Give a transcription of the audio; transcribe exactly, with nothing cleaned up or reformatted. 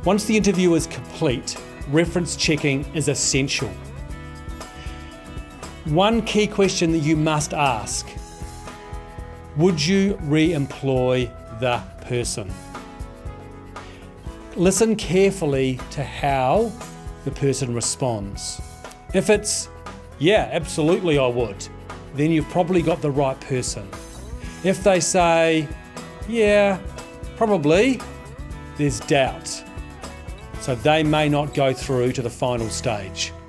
Once the interview is complete, reference checking is essential. One key question that you must ask: would you re-employ the person? Listen carefully to how the person responds. If it's, yeah, absolutely I would, then you've probably got the right person. If they say, yeah, probably, there's doubt. So they may not go through to the final stage.